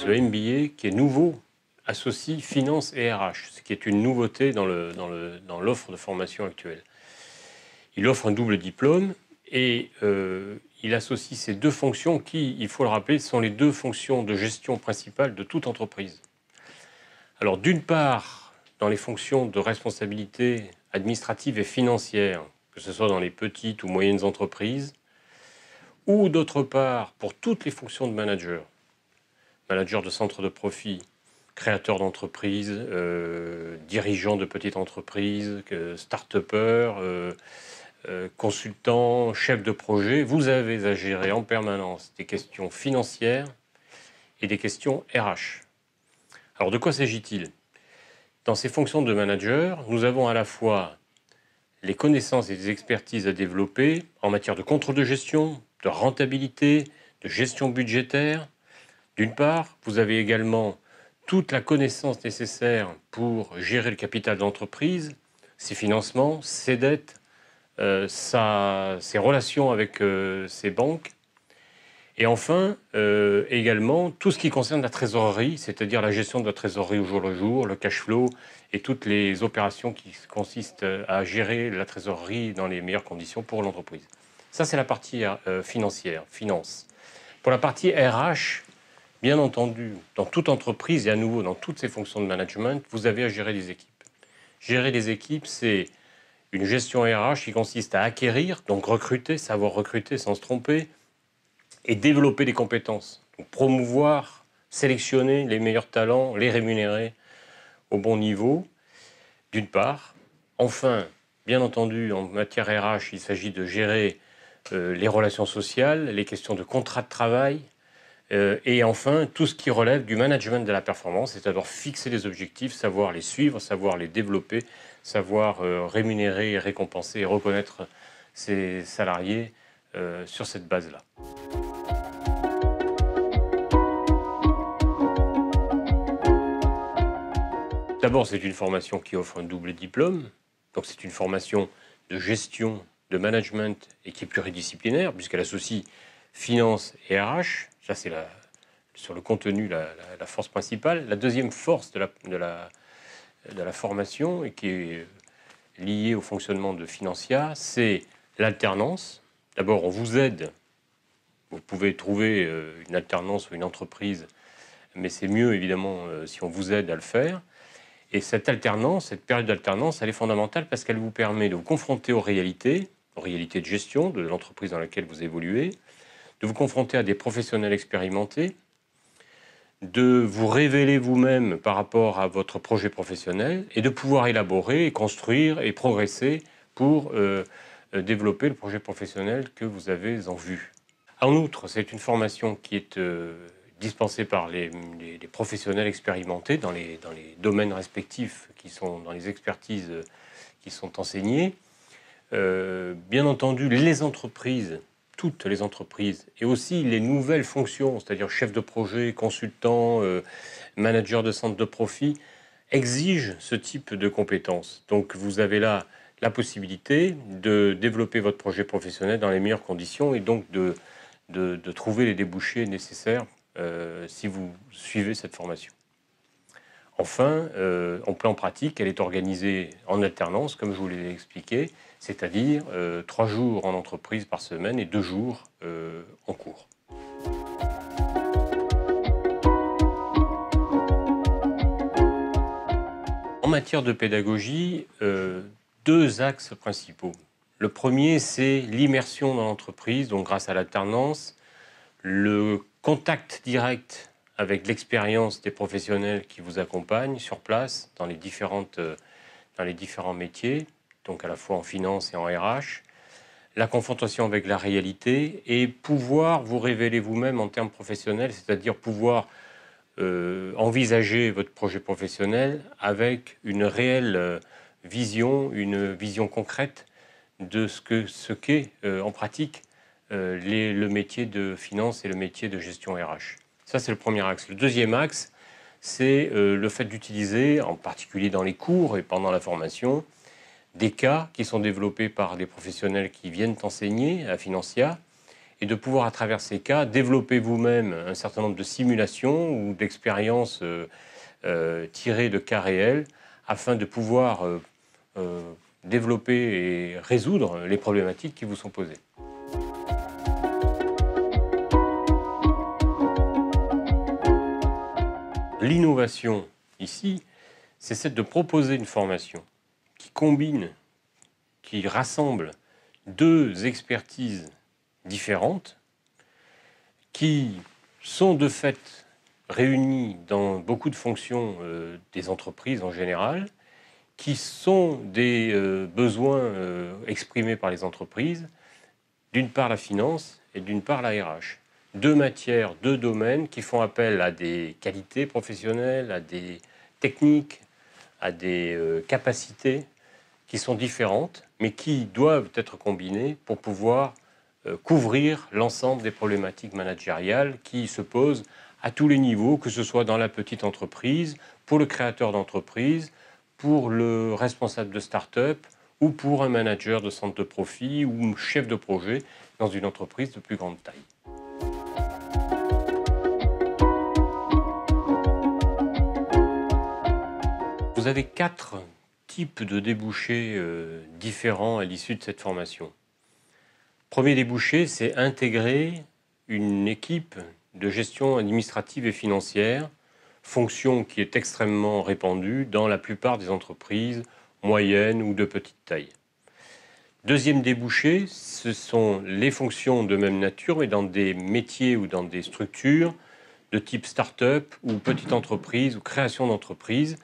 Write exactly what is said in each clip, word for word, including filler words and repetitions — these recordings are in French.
ce M B A qui est nouveau associe finance et R H, ce qui est une nouveauté dans le, dans le, dans l'offre de formation actuelle. Il offre un double diplôme et euh, il associe ces deux fonctions qui, il faut le rappeler, sont les deux fonctions de gestion principales de toute entreprise. Alors d'une part, dans les fonctions de responsabilité administrative et financière, que ce soit dans les petites ou moyennes entreprises, ou d'autre part, pour toutes les fonctions de manager, manager de centre de profit, créateur d'entreprise, euh, dirigeant de petites entreprises, start-upper, euh, euh, consultant, chef de projet, vous avez à gérer en permanence des questions financières et des questions R H. Alors de quoi s'agit-il? Dans ces fonctions de manager, nous avons à la fois les connaissances et les expertises à développer en matière de contrôle de gestion, de rentabilité, de gestion budgétaire. D'une part, vous avez également toute la connaissance nécessaire pour gérer le capital d'entreprise, ses financements, ses dettes, euh, sa, ses relations avec euh, ses banques. Et enfin, euh, également, tout ce qui concerne la trésorerie, c'est-à-dire la gestion de la trésorerie au jour le jour, le cash flow et toutes les opérations qui consistent à gérer la trésorerie dans les meilleures conditions pour l'entreprise. Ça, c'est la partie euh, financière, finance. Pour la partie R H, bien entendu, dans toute entreprise et à nouveau dans toutes ces fonctions de management, vous avez à gérer des équipes. Gérer des équipes, c'est une gestion R H qui consiste à acquérir, donc recruter, savoir recruter sans se tromper, et développer des compétences. Donc promouvoir, sélectionner les meilleurs talents, les rémunérer au bon niveau, d'une part. Enfin, bien entendu, en matière R H, il s'agit de gérer euh, les relations sociales, les questions de contrat de travail, euh, et enfin, tout ce qui relève du management de la performance, c'est-à-dire fixer les objectifs, savoir les suivre, savoir les développer, savoir euh, rémunérer, et récompenser et reconnaître ses salariés euh, sur cette base-là. D'abord, c'est une formation qui offre un double diplôme. Donc, c'est une formation de gestion, de management et qui est pluridisciplinaire, puisqu'elle associe finance et R H. Ça, c'est la, sur le contenu la, la, la force principale. La deuxième force de la, de, la, de la formation, et qui est liée au fonctionnement de Financia, c'est l'alternance. D'abord, on vous aide. Vous pouvez trouver une alternance ou une entreprise, mais c'est mieux, évidemment, si on vous aide à le faire. Et cette alternance, cette période d'alternance, elle est fondamentale parce qu'elle vous permet de vous confronter aux réalités, aux réalités de gestion de l'entreprise dans laquelle vous évoluez, de vous confronter à des professionnels expérimentés, de vous révéler vous-même par rapport à votre projet professionnel et de pouvoir élaborer, et construire et progresser pour euh, développer le projet professionnel que vous avez en vue. En outre, c'est une formation qui est euh, dispensés par les, les, les professionnels expérimentés dans les, dans les domaines respectifs qui sont dans les expertises qui sont enseignées. Euh, bien entendu, les entreprises, toutes les entreprises, et aussi les nouvelles fonctions, c'est-à-dire chef de projet, consultant, euh, manager de centre de profit, exigent ce type de compétences. Donc vous avez là la possibilité de développer votre projet professionnel dans les meilleures conditions et donc de, de, de trouver les débouchés nécessaires Euh, si vous suivez cette formation. Enfin, euh, en plan pratique, elle est organisée en alternance, comme je vous l'ai expliqué, c'est-à-dire euh, trois jours en entreprise par semaine et deux jours euh, en cours. En matière de pédagogie, euh, deux axes principaux. Le premier, c'est l'immersion dans l'entreprise, donc grâce à l'alternance, le contact direct avec l'expérience des professionnels qui vous accompagnent sur place dans les, différentes, dans les différents métiers, donc à la fois en finance et en R H, la confrontation avec la réalité et pouvoir vous révéler vous-même en termes professionnels, c'est-à-dire pouvoir euh, envisager votre projet professionnel avec une réelle euh, vision, une vision concrète de ce que ce qu'est euh, en pratique Euh, les, le métier de finance et le métier de gestion R H. Ça, c'est le premier axe. Le deuxième axe, c'est euh, le fait d'utiliser, en particulier dans les cours et pendant la formation, des cas qui sont développés par des professionnels qui viennent enseigner à Financia et de pouvoir, à travers ces cas, développer vous-même un certain nombre de simulations ou d'expériences euh, euh, tirées de cas réels afin de pouvoir euh, euh, développer et résoudre les problématiques qui vous sont posées. L'innovation, ici, c'est celle de proposer une formation qui combine, qui rassemble deux expertises différentes qui sont de fait réunies dans beaucoup de fonctions euh, des entreprises en général, qui sont des euh, besoins euh, exprimés par les entreprises, d'une part la finance et d'une part la R H. Deux matières, deux domaines qui font appel à des qualités professionnelles, à des techniques, à des euh, capacités qui sont différentes, mais qui doivent être combinées pour pouvoir euh, couvrir l'ensemble des problématiques managériales qui se posent à tous les niveaux, que ce soit dans la petite entreprise, pour le créateur d'entreprise, pour le responsable de start-up ou pour un manager de centre de profit ou chef de projet dans une entreprise de plus grande taille. Vous avez quatre types de débouchés euh, différents à l'issue de cette formation. Premier débouché, c'est intégrer une équipe de gestion administrative et financière, fonction qui est extrêmement répandue dans la plupart des entreprises moyennes ou de petite taille. Deuxième débouché, ce sont les fonctions de même nature, mais dans des métiers ou dans des structures de type start-up ou petite entreprise ou création d'entreprise,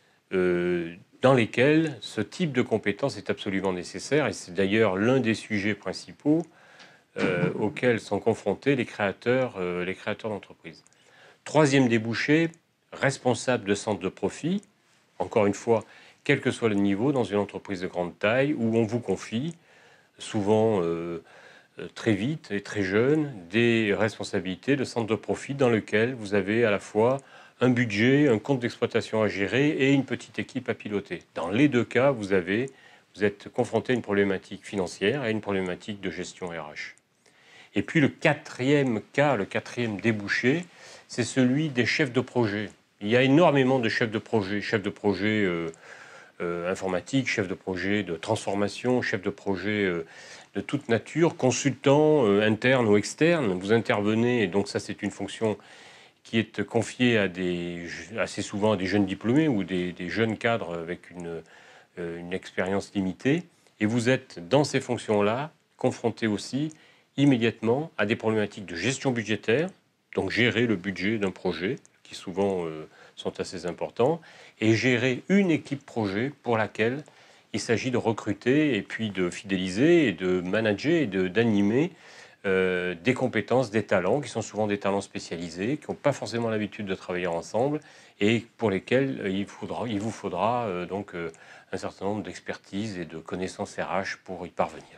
euh, dans lesquelles ce type de compétence est absolument nécessaire, et c'est d'ailleurs l'un des sujets principaux euh, auxquels sont confrontés les créateurs, euh, les créateurs d'entreprises. Troisième débouché, responsable de centre de profit, encore une fois, quel que soit le niveau, dans une entreprise de grande taille, où on vous confie, souvent euh, très vite et très jeune, des responsabilités de centre de profit dans lequel vous avez à la fois un budget, un compte d'exploitation à gérer et une petite équipe à piloter. Dans les deux cas, vous, avez, vous êtes confronté à une problématique financière et à une problématique de gestion R H. Et puis le quatrième cas, le quatrième débouché, c'est celui des chefs de projet. Il y a énormément de chefs de projet, chefs de projet euh, euh, informatiques, chefs de projet de transformation, chefs de projet euh, de toute nature, consultants euh, internes ou externes. Vous intervenez, et donc ça c'est une fonction qui est confiée à des, assez souvent à des jeunes diplômés ou des, des jeunes cadres avec une, euh, une expérience limitée. Et vous êtes dans ces fonctions-là confrontés aussi immédiatement à des problématiques de gestion budgétaire, donc gérer le budget d'un projet, qui souvent euh, sont assez importants, et gérer une équipe projet pour laquelle il s'agit de recruter et puis de fidéliser et de manager et de, d'animer euh, des compétences, des talents, qui sont souvent des talents spécialisés, qui n'ont pas forcément l'habitude de travailler ensemble et pour lesquels euh, il, faudra, il vous faudra euh, donc euh, un certain nombre d'expertises et de connaissances R H pour y parvenir.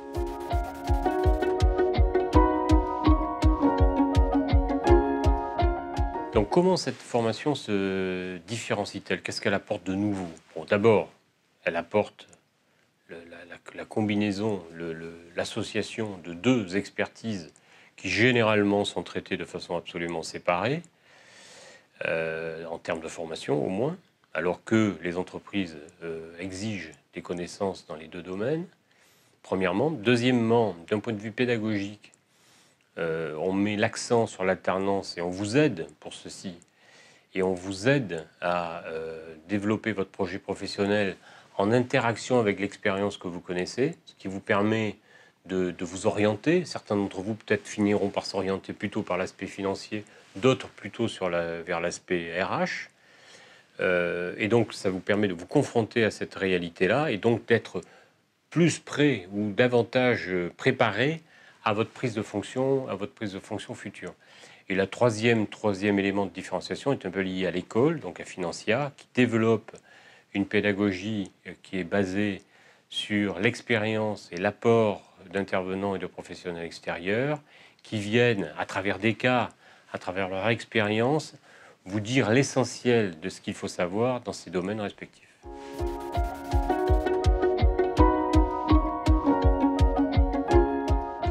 Donc comment cette formation se différencie-t-elle? Qu'est-ce qu'elle apporte de nouveau? Bon, d'abord, elle apporte le, la, la, la combinaison, le, le, l'association de deux expertises qui généralement sont traitées de façon absolument séparée, euh, en termes de formation au moins, alors que les entreprises euh, exigent des connaissances dans les deux domaines, premièrement. Deuxièmement, d'un point de vue pédagogique, Euh, on met l'accent sur l'alternance et on vous aide pour ceci. Et on vous aide à euh, développer votre projet professionnel en interaction avec l'expérience que vous connaissez, ce qui vous permet de, de vous orienter. Certains d'entre vous peut-être finiront par s'orienter plutôt par l'aspect financier, d'autres plutôt sur la, vers l'aspect R H. Euh, et donc ça vous permet de vous confronter à cette réalité-là et donc d'être plus prêt ou davantage préparé à votre prise de fonction, à votre prise de fonction future. Et la troisième, troisième élément de différenciation est un peu lié à l'école, donc à Financia, qui développe une pédagogie qui est basée sur l'expérience et l'apport d'intervenants et de professionnels extérieurs qui viennent, à travers des cas, à travers leur expérience, vous dire l'essentiel de ce qu'il faut savoir dans ces domaines respectifs.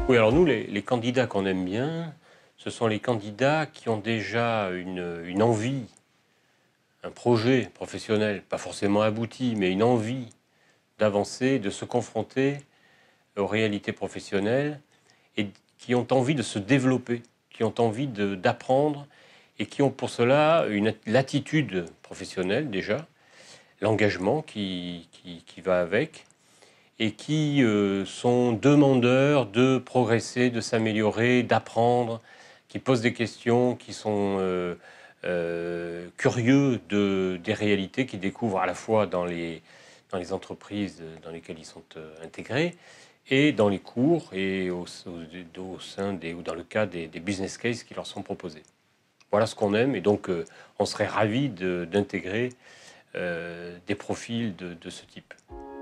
Oui, alors nous, les, les candidats qu'on aime bien, ce sont les candidats qui ont déjà une, une envie, un projet professionnel, pas forcément abouti, mais une envie d'avancer, de se confronter aux réalités professionnelles et qui ont envie de se développer, qui ont envie de- d'apprendre et qui ont pour cela une l'attitude professionnelle déjà, l'engagement qui, qui, qui va avec, et qui euh, sont demandeurs de progresser, de s'améliorer, d'apprendre, qui posent des questions, qui sont euh, euh, curieux de, des réalités qu'ils découvrent à la fois dans les, dans les entreprises dans lesquelles ils sont euh, intégrés et dans les cours et au, au, au sein des, ou dans le cas des, des business cases qui leur sont proposés. Voilà ce qu'on aime et donc euh, on serait ravis de, d'intégrer euh, des profils de, de ce type.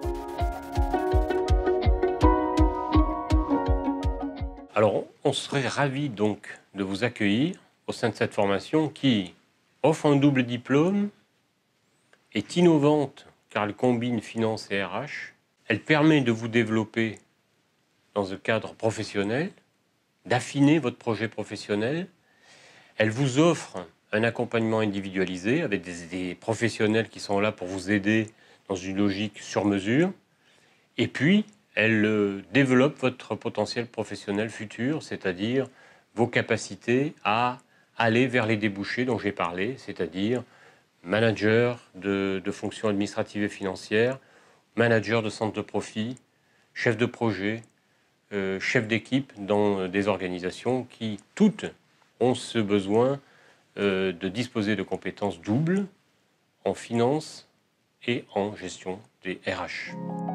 Alors, on serait ravis donc de vous accueillir au sein de cette formation qui offre un double diplôme, est innovante car elle combine finance et R H. Elle permet de vous développer dans un cadre professionnel, d'affiner votre projet professionnel. Elle vous offre un accompagnement individualisé avec des, des professionnels qui sont là pour vous aider dans une logique sur mesure. Et puis, elle euh, développe votre potentiel professionnel futur, c'est-à-dire vos capacités à aller vers les débouchés dont j'ai parlé, c'est-à-dire manager de, de fonctions administratives et financières, manager de centre de profit, chef de projet, euh, chef d'équipe dans des organisations qui, toutes, ont ce besoin euh, de disposer de compétences doubles en finance et en gestion des R H.